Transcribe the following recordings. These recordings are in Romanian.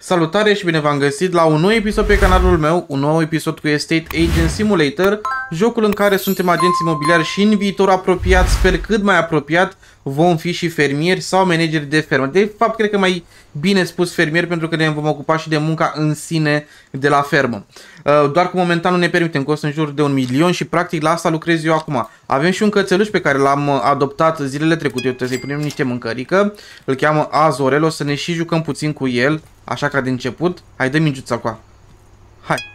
Salutare și bine v-am găsit la un nou episod pe canalul meu, un nou episod cu Estate Agent Simulator, jocul în care suntem agenți imobiliari și în viitor apropiat, sper cât mai apropiat, vom fi și fermieri sau manageri de fermă. De fapt, cred că mai bine spus fermieri, pentru că ne vom ocupa și de munca în sine de la fermă. Doar că momentan nu ne permitem, costă în jur de 1 milion și practic la asta lucrez eu acum. Avem și un cățeluș pe care l-am adoptat zilele trecute, eu trebuie să-i punem niște mâncărică, îl cheamă Azorel, o să ne și jucăm puțin cu el, așa ca de început. Hai, dă mingiuța cu a. Hai.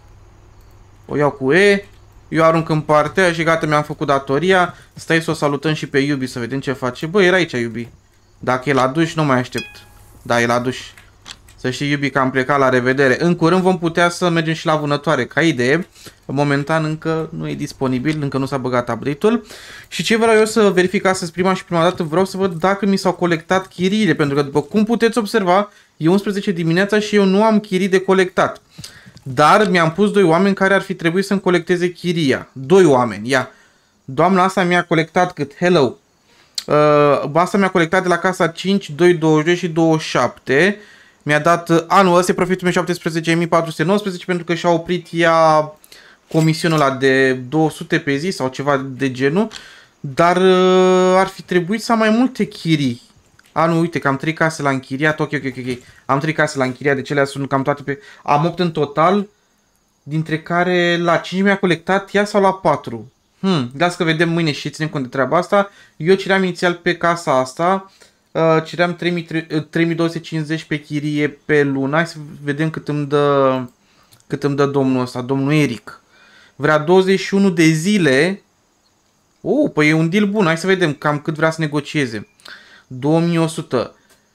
O iau cu E, eu arunc în partea și gata, mi-am făcut datoria. Stai să o salutăm și pe Iubi să vedem ce face. Bă, era aici Iubi. Dacă e la duș, nu mai aștept. Da, e la duș. Să știi, Iubi, că am plecat, la revedere. În curând vom putea să mergem și la vânătoare, ca idee. Momentan încă nu e disponibil, încă nu s-a băgat update-ul. Și ce vreau eu să verific astăzi, prima dată, vreau să văd dacă mi s-au colectat chiriile. Pentru că, după cum puteți observa, e 11 dimineața și eu nu am chirii de colectat. Dar mi-am pus 2 oameni care ar fi trebuit să-mi colecteze chiria. 2 oameni, ia. Doamna asta mi-a colectat cât? Hello. Asta mi-a colectat de la casa 5, 2, 22 și 27. Mi-a dat anul ăsta profitul meu 17.419 pentru că și-a oprit ea comisionul ăla de 200 pe zi sau ceva de genul. Dar ar fi trebuit să am mai multe chirii. Nu, uite că am 3 case la închiriat. Ok. Am 3 case la închiriat, deci alea sunt cam toate pe... Am 8 în total, dintre care la 5 mi-a colectat ea sau la 4. Las că vedem mâine și ținem cont de treaba asta. Eu ceream inițial pe casa asta, ceream 3250 pe chirie pe lună. Hai să vedem cât îmi dă domnul ăsta, domnul Eric. Vrea 21 de zile. Păi e un deal bun, hai să vedem cam cât vrea să negocieze. 2100.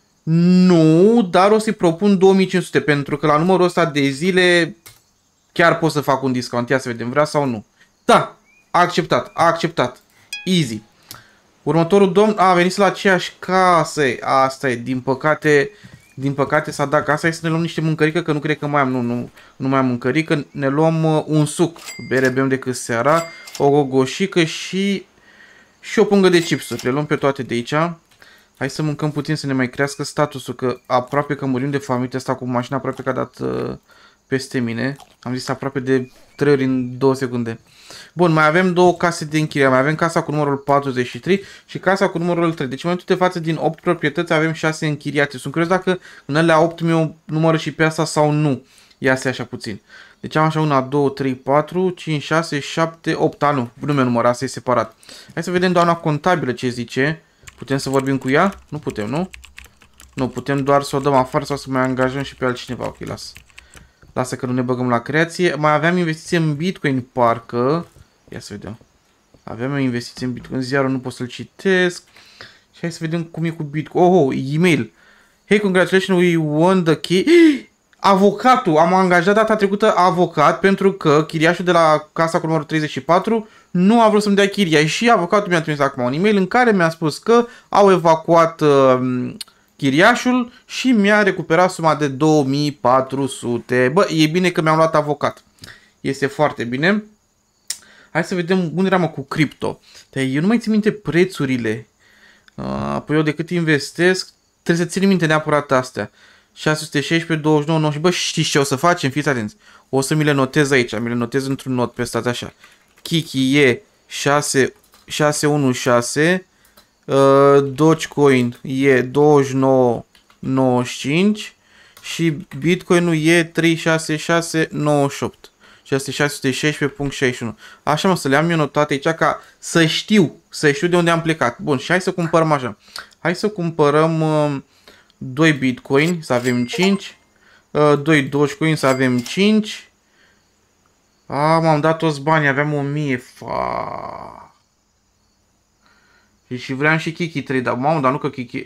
Nu, dar o să-i propun 2500, pentru că la numărul ăsta de zile chiar pot să fac un discount. Ia să vedem, vrea sau nu. Da, a acceptat. Easy. Următorul domn a venit la aceeași casă. Asta e, din păcate s-a dat casa. Hai să ne luăm niște mâncărică, că nu cred că mai am, nu mai am mâncărică. Ne luăm un suc, bere bem decât seara, o gogoșică și o pungă de chipsuri. Le luăm pe toate de aici. Hai să mâncăm puțin să ne mai crească statusul, că aproape că murim de foame. Asta cu mașina aproape că a dat peste mine. Am zis aproape de 3 ori în 2 secunde. Bun, mai avem 2 case de închiriere. Mai avem casa cu numărul 43 și casa cu numărul 3. Deci în momentul de față din 8 proprietăți avem 6 închiriate. Sunt curios dacă în alea 8 mi-o numără și pe asta sau nu. Ia să așa puțin. Deci am așa 1, 2, 3, 4, 5, 6, 7, 8. Nu mi-o numără, asta e separat. Hai să vedem doamna contabilă ce zice. Putem să vorbim cu ea? Nu putem, nu? Nu, putem doar să o dăm afară sau să mai angajăm și pe altcineva. Ok, lasă că nu ne băgăm la creație. Mai aveam investiție în Bitcoin, parcă. Ia să vedem. Aveam o investiție în Bitcoin. Ziarul nu pot să-l citesc. Și hai să vedem cum e cu Bitcoin. E-mail. Hey, congratulations, we won the key. Avocatul. Am angajat data trecută avocat pentru că chiriașul de la casa cu numărul 34 nu a vrut să-mi dea chiria. Și avocatul mi-a trimis acum un e-mail în care mi-a spus că au evacuat chiriașul și mi-a recuperat suma de 2400. Bă, e bine că mi-am luat avocat. Este foarte bine. Hai să vedem unde eram cu cripto. Eu nu mai țin minte prețurile. Păi eu de cât investesc, trebuie să țin minte neapărat astea. 616, 29, 9. Bă, știți ce o să facem? Fiți atenți. O să mi le notez aici. Mi le notez într-un not pe stați așa. Kiki e 616. Dogecoin e 29,95 și Bitcoinul e 366,98 și asta e 616,61. Așa, mă, să le am eu notate aici ca să știu de unde am plecat. Bun, și hai să cumpărăm așa. Hai să cumpărăm 2 Bitcoin, să avem 5, 2 Dogecoin, să avem 5. M-am dat toți banii, aveam 1000. Și vreau și Kiki 3, dar mamă, dar nu că Kiki...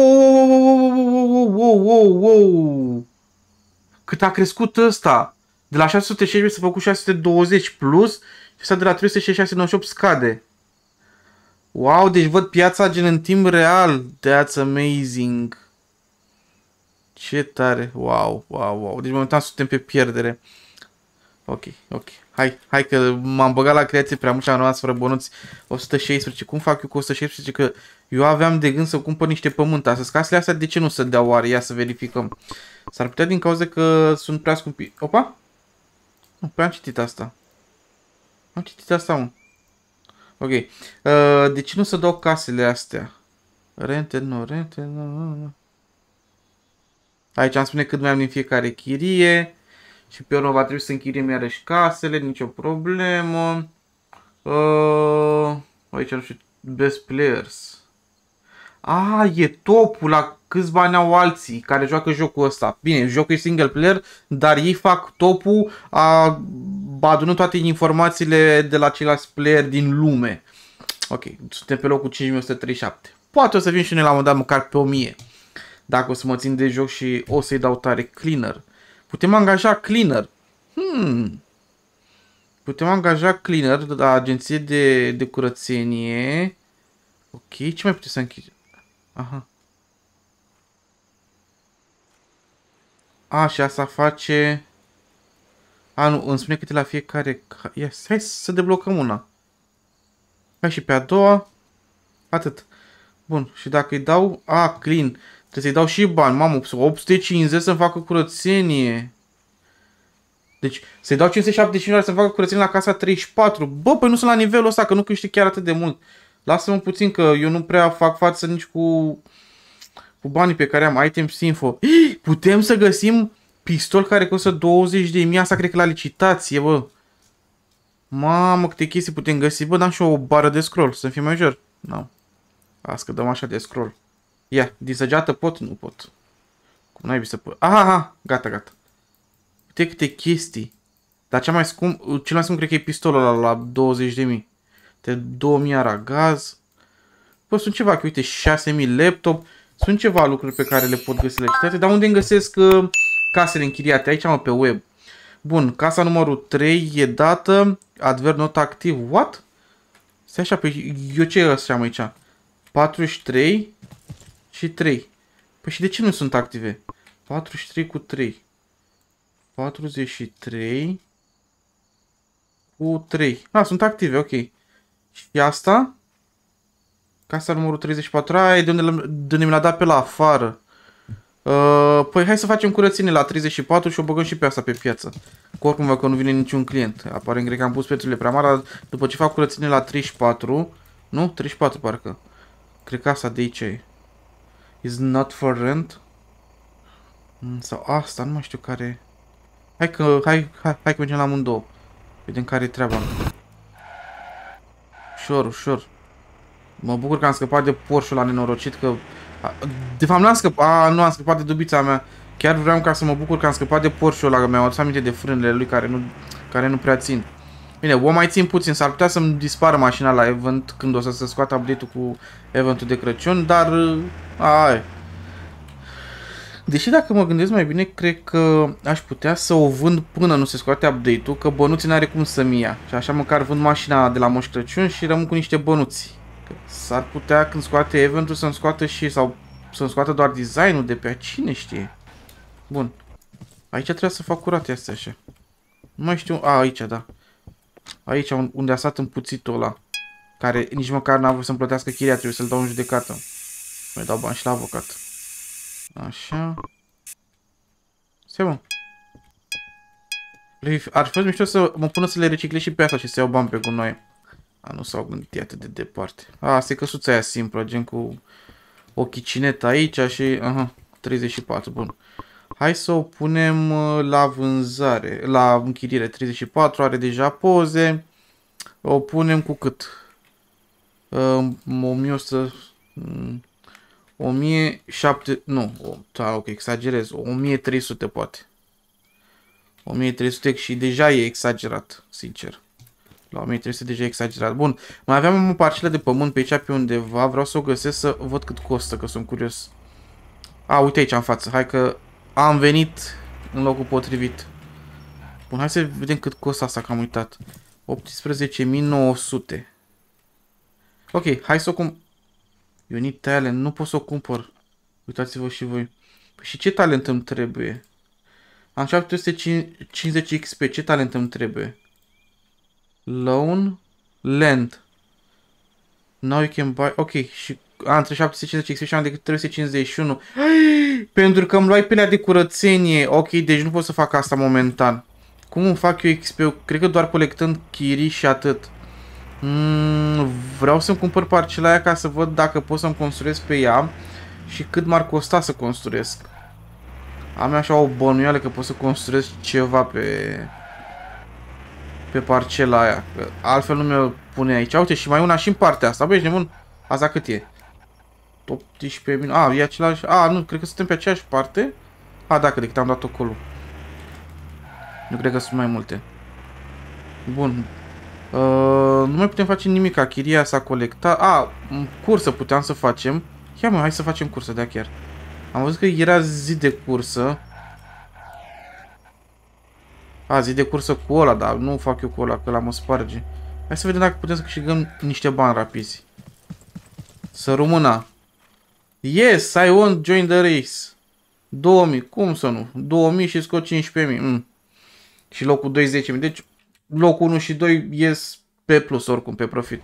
Cât a crescut ăsta? De la 616 s-a făcut 620 plus și ăsta de la 366,98 scade. Wow, deci văd piața gen în timp real. That's amazing. Ce tare. Wow. Deci momentan suntem pe pierdere. Ok, ok. Hai că m-am băgat la creație prea mult și am rămas fără bonuți. 116. Cum fac eu cu 116? Că eu aveam de gând să cumpăr niște pământ astăzi. Casele astea de ce nu se dea oare? Ia să verificăm. S-ar putea din cauza că sunt prea scumpi. Opa? Nu, prea am citit asta. Am citit asta, mă. Ok. De ce nu se dau casele astea? Rented, nu, rented, nu. Aici am spune cât mai am din fiecare chirie. Și pe urmă va trebui să închiriem iarăși casele, nicio problemă. Aici nu știu, best players. E topul la câți bani au alții care joacă jocul ăsta. Bine, jocul e single player, dar ei fac topul adunând toate informațiile de la ceilalți player din lume. Ok, suntem pe locul 5137. Poate o să vin și noi la un moment dat măcar pe 1000. Dacă o să mă țin de joc și o să-i dau tare cleaner. Putem angaja cleaner. Putem angaja cleaner la agenție de curățenie. Ok, ce mai putem să închidem? Aha. Și asta face... nu, îmi spune câte la fiecare... Hai să deblocăm una. Hai și pe a doua. Atât. Bun, și dacă îi dau... clean. Trebuie să-i dau și bani. Mamă, 850 să-mi facă curățenie. Deci, să-i dau 575 să-mi facă curățenie la casa 34. Bă, păi nu sunt la nivelul ăsta, că nu câștig chiar atât de mult. Lasă-mă puțin, că eu nu prea fac față nici cu banii pe care am. Items info. Putem să găsim pistol care costă 20.000. Asta cred că la licitație, bă. Mamă, câte chestii putem găsi. Bă, dam și o bară de scroll, să fie mai ușor. Nu. Las că dăm așa de scroll. Ia, din săgeată pot? Nu pot. Cum n-ai să pot? Gata, gata. Uite câte chestii. Dar cel mai scump cred că e pistolul ăla la 20.000. De 2000 aragaz. Bă, sunt ceva, că uite, 6000 laptop. Sunt ceva lucruri pe care le pot găsi la citate. Dar unde îmi găsesc casele închiriate? Aici, mă, pe web. Bun, casa numărul 3 e dată. Advert not activ. What? Stai așa, pe eu ce ăsta aici? 43 și 3. Păi și de ce nu sunt active? 43 cu 3. 43 cu 3. Sunt active, ok. Și asta? Casa numărul 34. E de unde mi l-a dat pe la afară. Păi hai să facem curățenie la 34 și o băgăm și pe asta pe piață. Că oricum văd că nu vine niciun client. Apare cred că am pus prețurile prea mari, dar după ce fac curățenie la 34, nu? 34 parcă. Cred că asta de aici e. Is not for rent. Sau asta, nu mai știu care. Hai că mergem la amândouă. Vedem care e treaba. Ușor, ușor. Mă bucur că am scăpat de Porsche-ul ăla nenorocit, că... De fapt n-am scăpat, nu am scăpat de dubița mea. Chiar vreau ca să mă bucur că am scăpat de Porsche-ul ăla, că mi-am adus aminte de frânele lui care nu prea țin. Bine, o mai țin puțin, s-ar putea să-mi dispară mașina la event când o să se scoată update-ul cu eventul de Crăciun, dar... Deși dacă mă gândesc mai bine, cred că aș putea să o vând până nu se scoate update-ul, că bănuții n-are cum să-mi ia. Și așa măcar vând mașina de la Moș Crăciun și rămân cu niște bănuți. S-ar putea când scoate eventul să-mi scoată sau să-mi scoată doar designul de pe a cine știe. Bun. Aici trebuie să fac curate astea așa. Nu mai știu. Aici, da. Aici unde a stat împuțitul ăla. Care nici măcar n-a vrut să-mi plătească chiria, trebuie să-l dau în judecată. Mai dau bani și la avocat. Așa. Stai, mă. Ar fi fost mișto să mă pună să le reciclez și pe asta și să iau bani pe gunoi. Nu s-au gândit atât de departe. Asta e căsuța aia simplă, gen cu o chicinetă aici și... 34, bun. Hai să o punem la vânzare, la închiriere. 34, are deja poze. O punem cu cât? 1100... 1700... Nu, ok, exagerez. 1300 poate. 1300 și deja e exagerat, sincer. La 1300 deja e exagerat. Bun, mai aveam o parcelă de pământ pe aici pe undeva. Vreau să o găsesc să văd cât costă, că sunt curios. Uite aici în față. Hai că am venit în locul potrivit. Bun, hai să vedem cât costă asta, că am uitat. 18.900. Ok, hai să o You need talent. Nu pot să o cumpăr. Uitați-vă și voi. Păi și ce talent îmi trebuie? Am 750 XP. Ce talent îmi trebuie? Loan. Land. Now you can buy... Ok. Și între 750 XP și am decât 351. Pentru că îmi luai pelea de curățenie. Ok, deci nu pot să fac asta momentan. Cum îmi fac eu XP? Eu cred că doar colectând chirii și atât. Vreau să-mi cumpăr parcela aia ca să văd dacă pot să-mi construiesc pe ea și cât m-ar costa să construiesc. Am așa o bănuială că pot să construiesc ceva pe parcela aia. Că altfel nu mi-o pune aici. Uite, și mai una și în partea asta. Băi, ești nebun? Asta cât e? 18.000. E același. Nu, cred că suntem pe aceeași parte. Dacă de cât am dat acolo. Nu cred că sunt mai multe. Bun. Nu mai putem face nimic. Chiria s-a colectat. Cursă puteam să facem. Ia mă, hai să facem cursă de chiar. Am văzut că era zi de cursă. Zi de cursă cu ăla, dar nu fac eu cu ăla, că ăla mă sparge. Hai să vedem dacă putem să câștigăm niște bani rapizi. Să rămână. Yes, I won't join the race. 2000, cum să nu? 2000 și scot 15.000. Și locul 2 10.000. Deci locul 1 și 2 ies pe plus oricum, pe profit.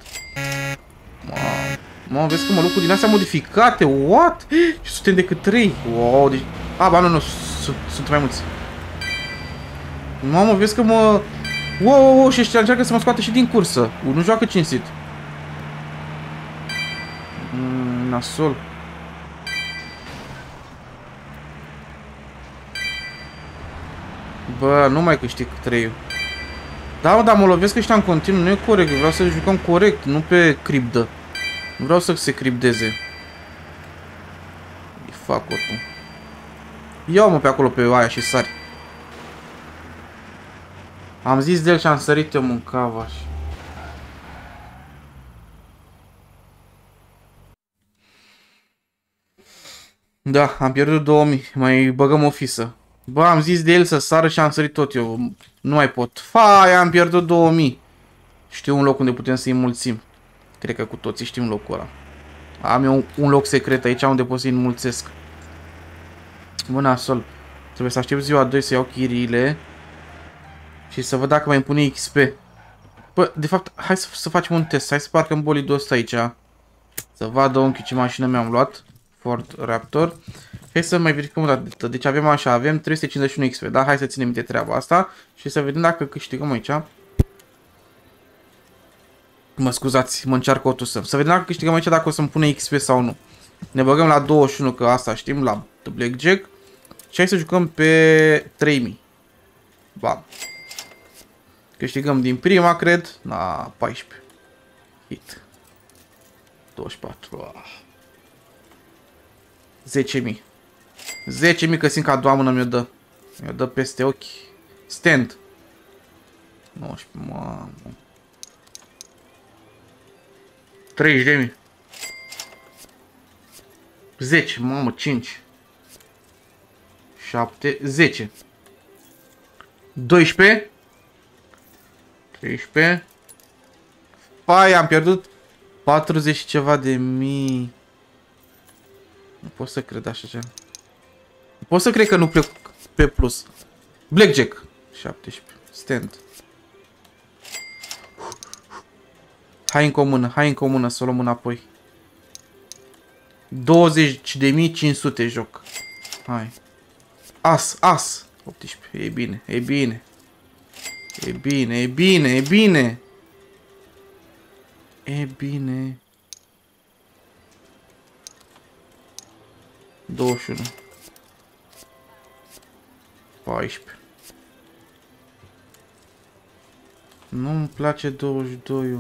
Mamă, vezi că mă locul din astea modificate. What? Și suntem decât 3. Wow, deci... nu, sunt mai mulți. Mamă, vezi că mă... Wow, și ăștia încearcă să mă scoată și din cursă. Nu joacă cinstit. Nasol. Bă, nu mai câștig 3. Da, dar mă lovesc ăștia în continuu, nu e corect. Vreau să jucăm corect, nu pe cripdă. Nu vreau să se cripdeze. Îi fac oricum. Ia-o-mă pe acolo pe aia și sari. Am zis de el și am sărit eu mâncava și... Da, am pierdut 2000. Mai băgăm o fisă. Bă, am zis de el să sară și am sărit tot eu. Nu mai pot. Am pierdut 2000. Știu un loc unde putem să-i înmulțim. Cred că cu toții știm locul ăla. Am eu un loc secret aici unde pot să-i înmulțesc. Bă, nasol. Trebuie să aștept ziua 2 să iau chiriile. Și să văd dacă mai îmi pune XP. Bă, de fapt, hai să facem un test. Hai să parcăm bolidul ăsta aici. Să vadă unchiul ce mașină mi-am luat. Ford Raptor. Hai să mai verificăm o dată. Deci avem așa, avem 351 XP, da? Hai să ținem minte treaba asta și să vedem dacă câștigăm aici. Mă scuzați, mă încearcă o să vedem dacă câștigăm aici, dacă o să-mi pune XP sau nu. Ne băgăm la 21, că asta știm, la Blackjack. Și hai să jucăm pe 3000. Bam. Câștigăm din prima, cred. La 14. Hit. 24. 10.000. 10.000 că simt că a doua mână mi-o dă. Mi-o dă peste ochi. Stand. 19, mamă. 30.000. 10, mamă, 5. 7, 10. 12. 13. Am pierdut 40 ceva de mii. Nu pot să cred așa ceva. Nu pot să cred că nu plec pe plus. Blackjack. 17. Stand. Hai în comună, să o luăm înapoi. 20.500 joc. Hai. As. 18. E bine. E bine. 21. 14. Nu-mi place 22-ul.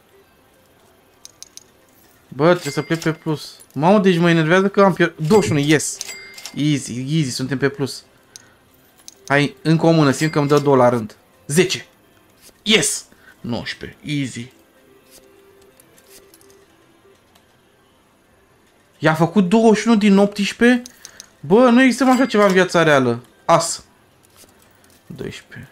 Bă, trebuie să plec pe plus. Mamă, deci mă enervează că am pierdut. 21, yes. Easy, suntem pe plus. Hai, în comună, simt că îmi dă 2 la rând. 10. Yes. 19, easy. I-a făcut 21 din 18? Bă, nu există așa ceva în viața reală. As. 12.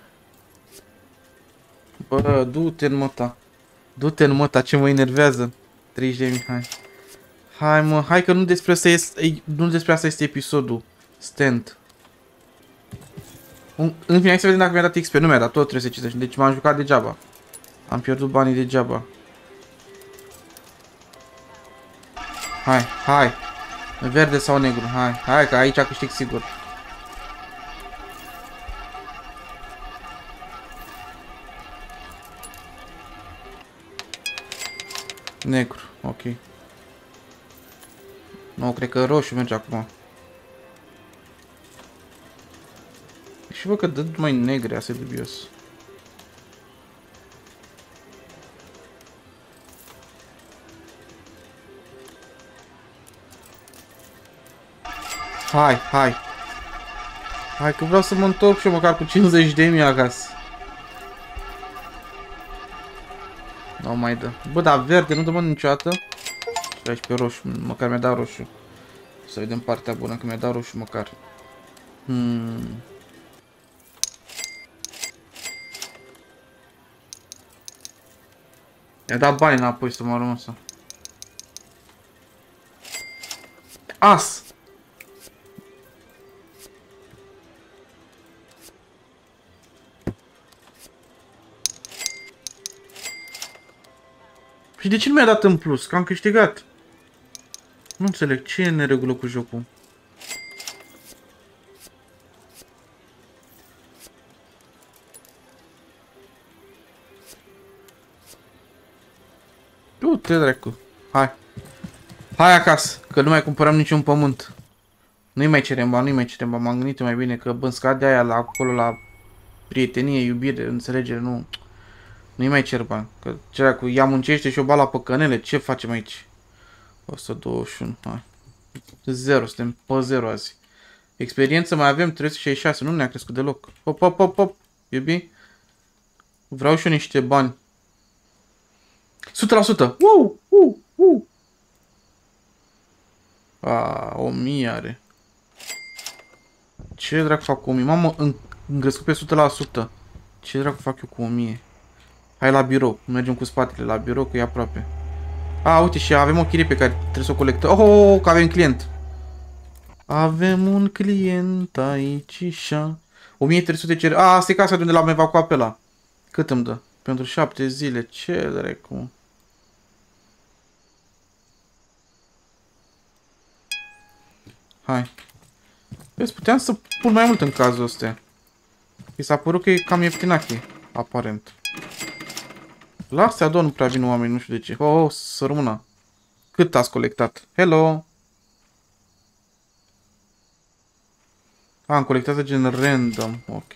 Bă, du-te în măta. Du-te în măta, ce mă enervează. 30.000, hai. Hai, mă, hai că nu despre asta este, episodul. Stand. În fine, hai să vedem dacă mi-a dat XP. Nu mi-a dat, tot 350. Deci m-am jucat degeaba. Am pierdut banii degeaba. Hai, hai. Verde sau negru, hai. Hai că aici câștig sigur. Negru, ok. Nu, cred că roșu merge acum. Și văd că dă mai negre, asta e dubios. Hai, hai. Hai că vreau să mă întorc și eu măcar cu 50.000 acasă. Nu mai dă. Bă, dar verde nu dă mă niciodată. Și aici pe roșu, măcar mi-a dat roșu. Să vedem partea bună, că mi-a dat roșu măcar. I-a dat bani înapoi să mă rămâsă. As! Și de ce nu mi-a dat în plus? Că am câștigat. Nu înțeleg ce e în neregulă cu jocul. Du-te, dracu. Hai. Hai acasă, că nu mai cumpărăm niciun pământ. Nu-i mai cerem bani, nu-i mai cerem bani. M-am gândit mai bine că bă, scade aia la acolo la prietenie, iubire, înțelegere, nu. Nu-i mai cer bani. Că ce dracu, ea muncește și o ba la păcănele. Ce facem aici? 121, hai. 0, suntem pe 0 azi. Experiență mai avem 366, nu ne-a crescut deloc. Hop, hop, hop, hop. Iubi? Vreau și eu niște bani. 100%! A, 1000 are. Ce dracu fac cu 1000? Mamă, îmi crescut pe 100%. Ce dracu fac eu cu 1000? Hai la birou. Mergem cu spatele la birou, că e aproape. A, uite, și avem o chirie pe care trebuie să o colectăm. Oh, că avem client. Avem un client aici și 1300 cere. A, asta e casa de unde l-am evacuat pe ăla. Cât îmi dă? Pentru 7 zile. Ce dracu? Hai. Vezi, puteam să pun mai mult în cazul ăsta. I s-a părut că e cam ieftinache, aparent. La astea două nu prea vin oameni, nu știu de ce. Oh, să rămână. Cât ați colectat? Hello! Am colectat gen random. Ok.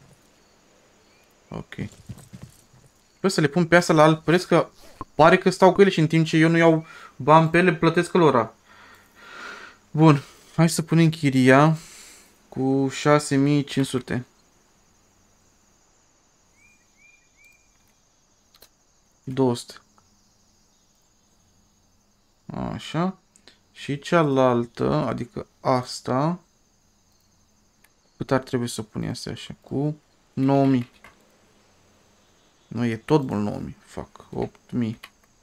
Ok. Vreau să le pun pe asta la alt preț, că pare că stau cu ele și în timp ce eu nu iau bani pe ele, plătesc lor. Bun. Hai să punem chiria cu 6500. 200. Așa. Și cealaltă, adică asta, cât ar trebui să punem asta așa? Cu 9000. Nu, e tot bun 9000. Fac 8000.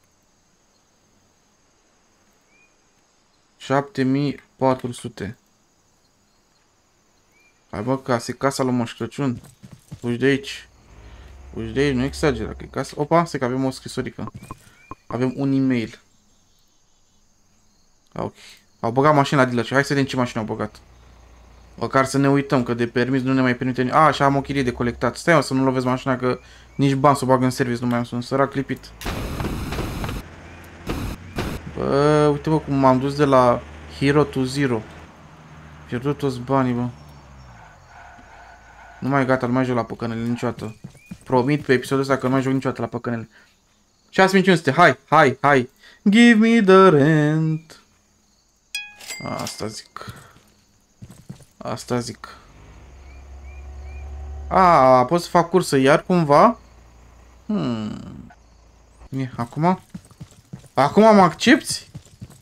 7400. Hai bă, casa, e casa lui Moș Crăciun. Fugi de aici. Fugi de aici, nu exagera, că e casa. Opa, stai că avem o scrisorică. Avem un e-mail. Ok. Au băgat mașina la dealership. Hai să vedem ce mașină au băgat. Măcar să ne uităm, că de permis nu ne mai permite. A, așa am o chirie de colectat. Stai mă, să nu lovesc mașina, că nici bani să o bag în service, nu mai am, sunt sărac clipit. Bă, uite bă cum m-am dus de la Hero to Zero. Pierdut toți banii, bă. Nu mai gata, nu mai joc la păcănele niciodată. Promit pe episodul ăsta că nu mai joc niciodată la păcănele. 6500, hai, hai, hai. Give me the rent. Asta zic. Asta zic. A, pot să fac cursă iar cumva? E, acum? Acum mă accepti?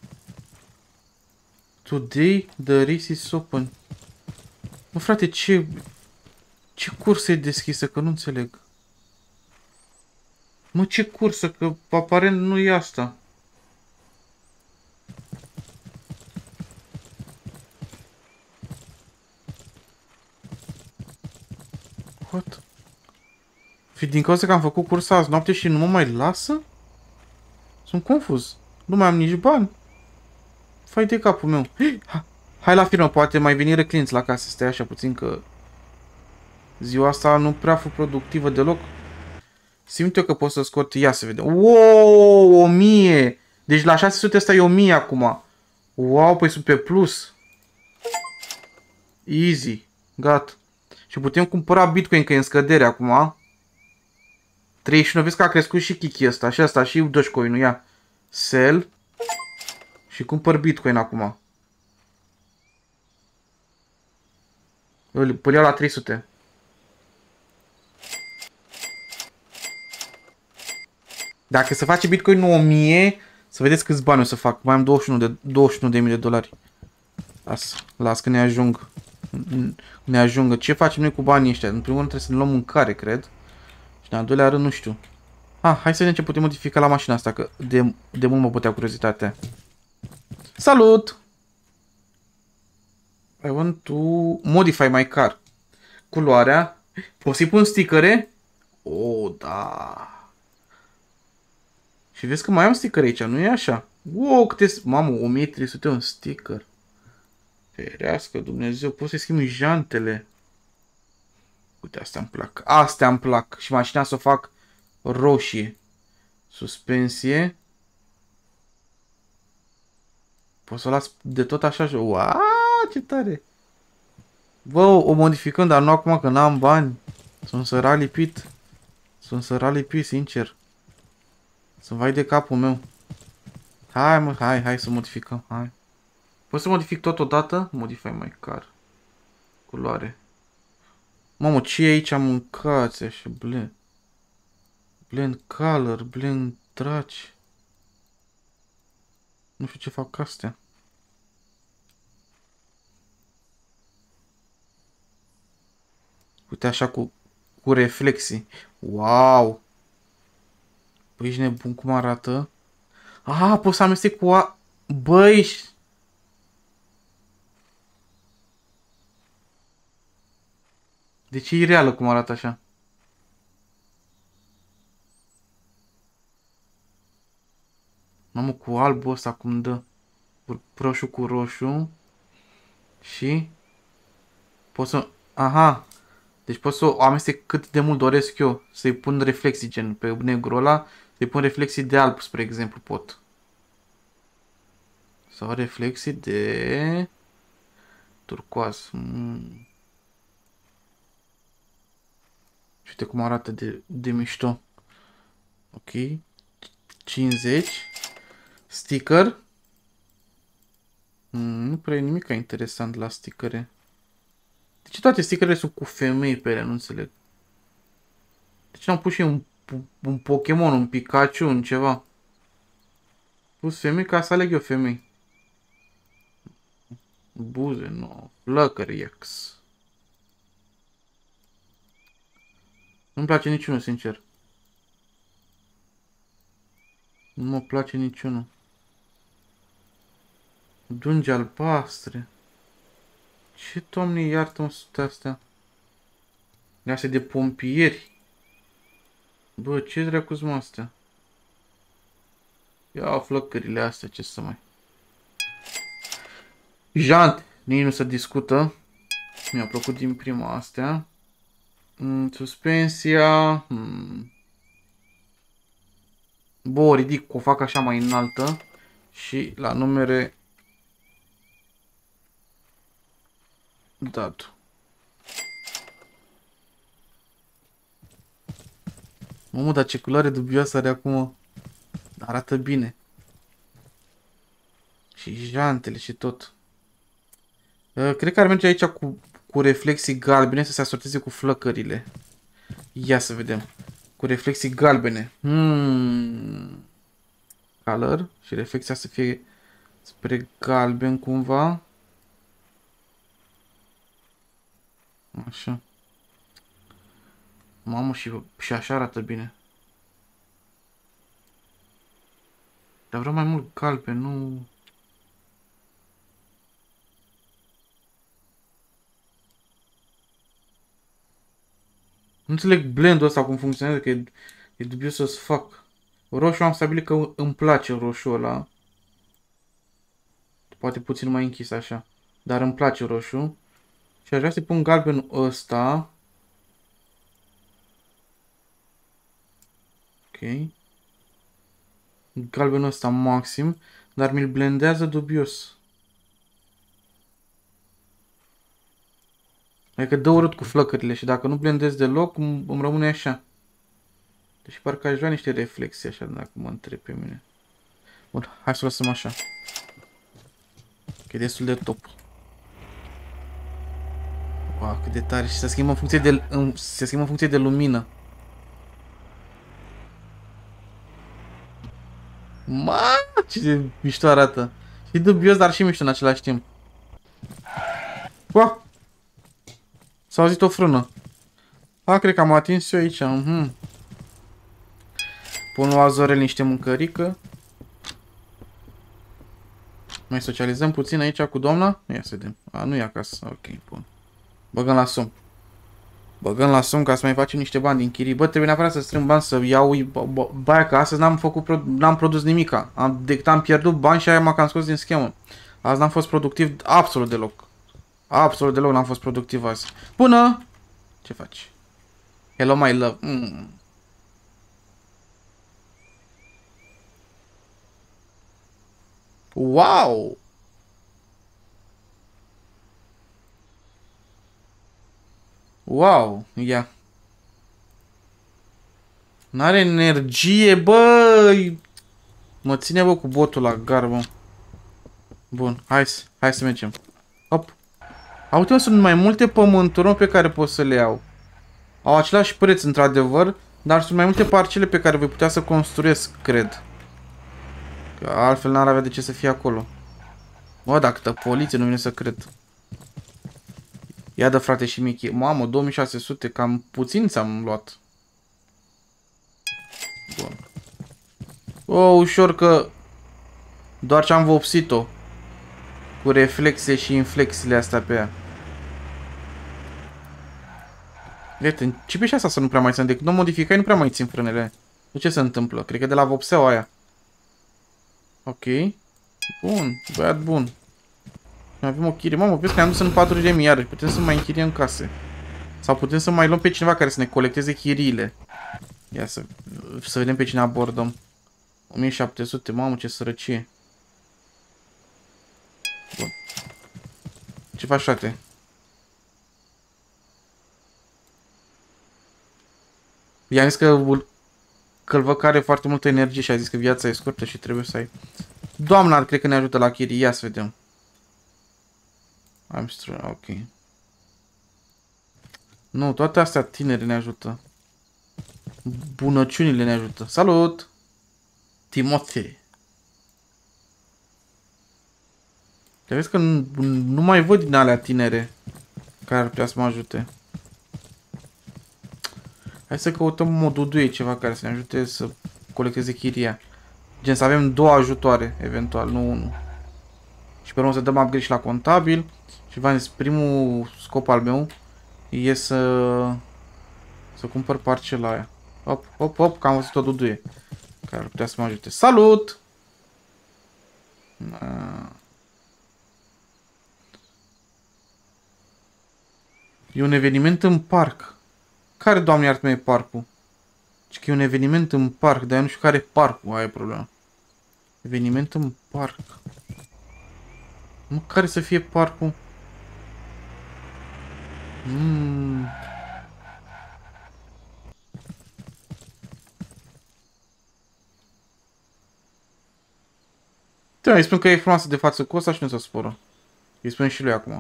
Today the race is open. Mă, frate, ce cursă e deschisă? Că nu înțeleg. Mă, ce cursă? Că aparent nu e asta. What? Fi din cauza că am făcut cursa azi noapte și nu mă mai lasă? Sunt confuz. Nu mai am nici bani. Fai de capul meu. Hai la firmă, poate mai veni clienți la casă. Stai așa puțin că ziua asta nu prea fu productivă deloc. Simt eu că pot să scot. Ia să vedem. Wow, 1000. Deci la 600 asta e 1000 acum. Wow, păi sunt pe plus. Easy. Gata. Și putem cumpăra Bitcoin, că e în scădere acum. 31. Vezi că a crescut și Kiki ăsta. Și asta. Și Dogecoin-ul. Ia. Sell. Și cumpăr Bitcoin acum. Îl iau la 300. Dacă se face Bitcoin 1000, să vedeți câți bani o să fac. Mai am 21.000 de dolari. Las că ne ajung. Ne ajungă. Ce facem noi cu banii ăștia? În primul rând trebuie să ne luăm mâncare, cred. Și în al doilea rând, nu știu. Hai să vedem ce putem modifica la mașina asta, că de mult mă bătea curiozitatea. Salut! I want to modify my car. Culoarea. Poți să-i pun stickere? Oh, da. Și vezi că mai am sticker aici, nu e așa? Wow, câte... Mamă, 1300 un sticker. Ferească Dumnezeu, poți să-i schimbi jantele. Uite, astea îmi plac. Astea îmi plac. Și mașina să o fac roșie. Suspensie. Pot să o las de tot așa. Wow, ce tare. Bă, o modificăm, dar nu acum că n-am bani. Sunt sărat lipit. Sunt sărat lipit, sincer. Să-mi vai de capul meu. Hai, mă, hai să modificăm, hai. Pot să modific totodată? Modify my car. Culoare. Mamă, ce e aici? Mâncați așa, blend. Blend color, blend traci. Nu știu ce fac astea. Uite așa cu reflexii. Wow! Păi ești nebun cum arată. Pot să amestec cu a... Băi! Deci e reală cum arată așa. Mamă, cu albul ăsta cum dă. Roșu cu roșu. Și... Pot să... Aha! Deci pot să o amestec cât de mult doresc eu. Să-i pun reflexii gen pe negru ăla. Să-i pun reflexii de alb, spre exemplu, pot. Sau reflexii de... turcoaz. Și uite cum arată de mișto. Ok. 50. Sticker. Nu prea e nimic interesant la stickere. De ce toate stickerele sunt cu femei pe ele? Nu înțeleg. De ce n-am pus și un Pokémon, un Pikachu, un ceva? Pus femei ca să aleg eu femei. Buze, nu. Flăcări, X. Nu-mi place niciunul, sincer. Nu mă place niciunul. Dungi albastre. Ce, Doamne, iartă-mă sunt astea? Astea de pompieri. Bă, ce dracu-s mă astea? Ia flăcările astea, ce să mai... Jante, nici nu se discută. Mi-a plăcut din prima astea. Suspensia. Bă, o ridic, o fac așa mai înaltă. Și la numere... dat. Mamă, dar ce culoare dubioasă are acum. Arată bine. Și jantele și tot. Cred că ar merge aici cu reflexii galbene să se asorteze cu flăcările. Ia să vedem. Cu reflexii galbene. Color. Și reflexia să fie spre galben cumva. Așa. Mamă, și așa arată bine. Dar vreau mai mult galben, nu... Nu înțeleg blendul ăsta cum funcționează, că e dubios să-ți fac. Roșu am stabilit că îmi place roșu ăla. Poate puțin mai închis așa. Dar îmi place roșu. Și aș vrea să pun galbenul ăsta. Ok. Galbenul ăsta maxim. Dar mi-l blendează dubios. Adică dă urât cu flăcările și dacă nu blendez deloc, îmi rămâne așa. Deci parcă aș vrea niște reflexii așa, dacă mă întreb pe mine. Bun, hai să o lăsăm așa. Că e destul de top. Wow, cât de tare. Și se schimbă în funcție de lumină. Ce de mișto arată. Și dubios, dar și mișto în același timp. Wow! S-a auzit o frână. Cred că am atins eu aici. Pun la Azorel niște mâncărică. Mai socializăm puțin aici cu doamna? Ia să vedem. Nu e acasă. Ok, bun. Băgăm la somn. Băgăm la somn ca să mai facem niște bani din chirii. Bă, trebuie neapărat să strâng bani, să iau baia, că astăzi n-am produs nimica. Decât am pierdut bani și aia m-a cam scos din schemă. Azi n-am fost productiv absolut deloc. Absolut deloc n-am fost productiv azi. Bună! Ce faci? Hello, my love. Wow! Wow, ia. N-are energie, băi! Mă ține, bă, cu botul la garbă. Bun, hai să mergem. Hop. Uite, sunt mai multe pământuri pe care pot să le iau. Au același preț, într-adevăr, dar sunt mai multe parcele pe care voi putea să construiesc, cred. Că altfel n-ar avea de ce să fie acolo. Bă, dacă câtă poliție, nu vine să cred. Ia de frate și Michi. Mamă, 2600, cam puțin ți-am luat. Bun. Ușor că doar ce am vopsit-o. Cu reflexe și inflexiile astea pe ea. Iată, începe și asta să nu prea mai țin. Decât nu modificai, nu prea mai țin frânele. De ce se întâmplă? Cred că de la vopseaua aia. Ok. Bun, băiat bun. Avem o chirie. Mamă, vezi că ne-am dus în 4.000 iarăși. Putem să mai închiriem case. Sau putem să mai luăm pe cineva care să ne colecteze chiriile. Ia să vedem pe cine abordăm. 1700, mamă, ce sărăcie. Bun. Ce faci, frate? I-am zis că-l văd că are foarte multă energie și a zis că viața e scurtă și trebuie să ai. Doamna, cred că ne ajută la chirii. Ia să vedem. Ok. Nu, toate astea tinere ne ajută. Bunăciunile ne ajută. Salut! Timothy. Te vezi că nu mai văd din alea tinere care ar putea să mă ajute. Hai să căutăm moduduie, ceva care să ne ajute să colecteze chiria. Gen să avem 2 ajutoare, eventual, nu 1. Și pe urmă să dăm upgrade și la contabil. Și v-am zis, primul scop al meu e să cumpăr parcela aia. Hop, hop, hop, că am văzut o duduie care ar putea să mă ajute. Salut! E un eveniment în parc. Care, Doamne iartă-mă, e parcul? Deci că e un eveniment în parc, dar eu nu știu care e parcul, aia e problema. Eveniment în parc. Nu, care să fie parcul? Da, îi spun că e frumoasă de față cu ăsta și nu se sporă. Îi spun și lui acum.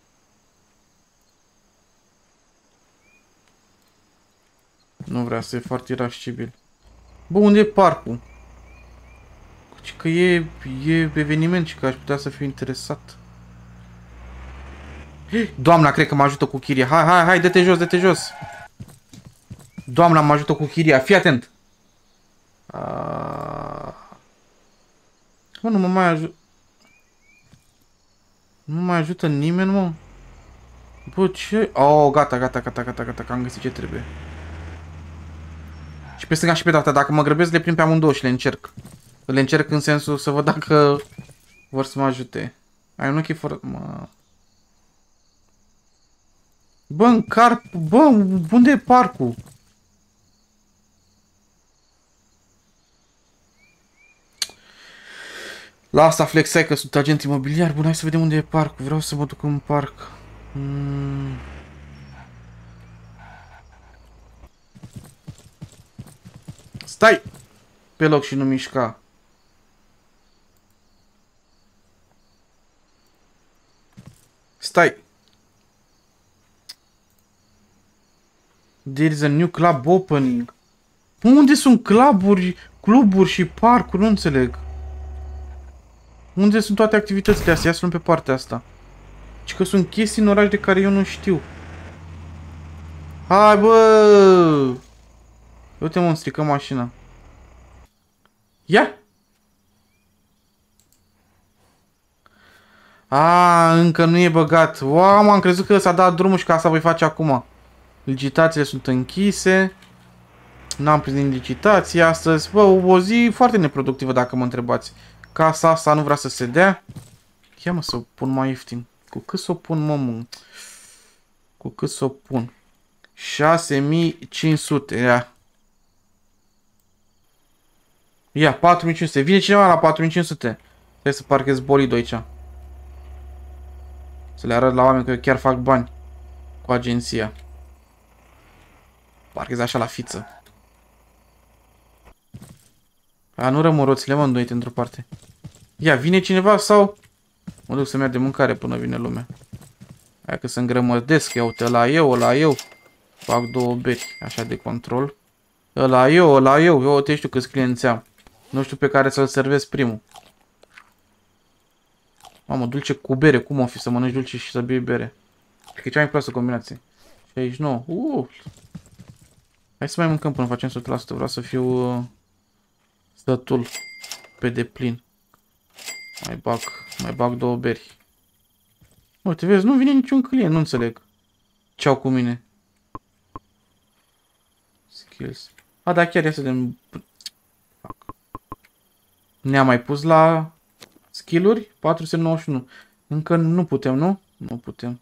Nu vrea să e foarte irascibil. Bă, unde e parcul? Că e eveniment și că aș putea să fiu interesat. Doamna, cred că mă ajută cu chiria. Hai, dă-te jos, dă-te jos. Doamna mă ajută cu chiria, fii atent. Mă, nu mă mai ajută. Nu mai ajută nimeni, mă. Bă, ce? Oh, gata, că am găsit ce trebuie. Și pe stânga și pe dreapta, dacă mă grăbesc, le prind pe amândouă și le încerc. Le încerc în sensul să văd dacă vor să mă ajute. Ai un ochi fără... Mă... Bă, în car... Bă, unde e parcul? La asta flexai că sunt agent imobiliar. Bun, hai să vedem unde e parcul. Vreau să mă duc în parc. Stai! Pe loc și nu mișca. Stai! There is a new club opening. Unde sunt cluburi și parcuri? Nu înțeleg. Unde sunt toate activitățile astea? Ia să luăm pe partea asta. Și că sunt chestii în oraș de care eu nu știu. Hai, bă! Uite, mă, îmi strică mașina. Ia! A, încă nu e băgat. Wow, am crezut că s-a dat drumul și că asta voi face acum. Licitațiile sunt închise. N-am prins din licitație astăzi. Bă, o zi foarte neproductivă dacă mă întrebați. Casa asta nu vrea să se dea. Ia mă să o pun mai ieftin. Cu cât să o pun, mă? Cu cât să o pun? 6500. Ia. Ia, 4500. Vine cineva la 4500. Trebuie să parchez bolidul aici. Să le arăt la oameni că eu chiar fac bani cu agenția. Parchez așa la fiță. A, nu rămân roțile, mă, îndoite într-o parte. Ia, vine cineva sau... Mă duc să merg de mâncare până vine lumea. Hai că să îngrămădesc, ia uite, ăla eu. Fac 2 beri, așa de control. Ăla eu. Eu te știu câți clienți am. Nu știu pe care să-l servesc primul. Mamă, dulce cu bere, cum o fi să mănânci dulce și să bei bere? Cred că e cea mai proastă combinație. 69. Hai să mai mâncăm până facem 100%. Vreau să fiu stătul pe deplin. Mai bag 2 beri. Uite, vezi, nu vine niciun client, nu înțeleg. Ce-au cu mine? Skills. A, da, chiar ia să vedem. Ne-am mai pus la skill-uri? 491. Încă nu putem, nu? Nu putem.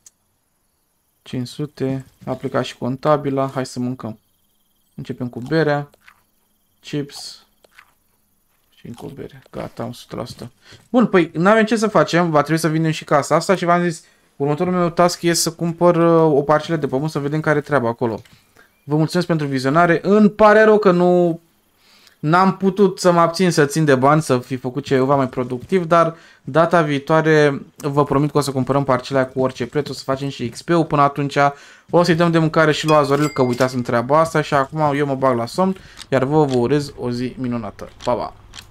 500. Aplica și contabila. Hai să mâncăm. Începem cu berea. Chips. Și încă o bere. Gata, am 100%. Bun, păi n-avem ce să facem. Va trebui să vindem și casa asta și v-am zis, următorul meu task este să cumpăr o parcelă de pământ, să vedem care e treaba acolo. Vă mulțumesc pentru vizionare. Îmi pare rău că n-am putut să mă abțin să țin de bani, să fi făcut ceva mai productiv, dar data viitoare vă promit că o să cumpărăm parcela cu orice preț, o să facem și XP-ul până atunci, o să-i dăm de mâncare și lui Azorel, că uitați în treaba asta și acum eu mă bag la somn, iar vă urez o zi minunată. Pa, pa!